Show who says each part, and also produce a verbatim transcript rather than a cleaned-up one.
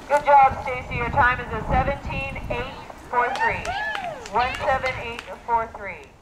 Speaker 1: Good job, Stacy. Your time is a seventeen eight four three. one seven eight four three.